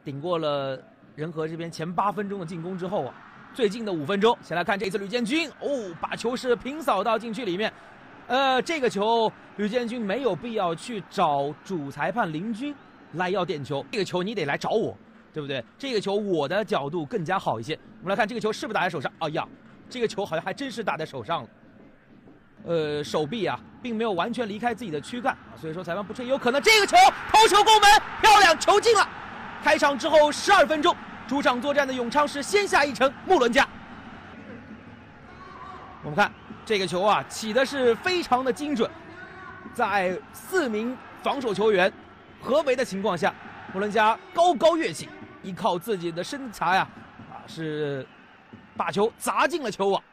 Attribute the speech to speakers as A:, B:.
A: 顶过了仁和这边前8分钟的进攻之后啊，最近的5分钟，先来看这次吕建军把球是平扫到禁区里面。这个球吕建军没有必要去找主裁判林军来要点球，这个球你得来找我，对不对？这个球我的角度更加好一些。我们来看这个球是不是打在手上？哎呀，这个球好像还真是打在手上了。手臂啊，并没有完全离开自己的躯干，所以说裁判不吹，有可能这个球头球攻门，漂亮，球进了。开场之后12分钟，主场作战的永昌是先下一城穆伦加。我们看这个球啊，起的是非常的精准，在4名防守球员合围的情况下，穆伦加高高跃起，依靠自己的身材是把球砸进了球网。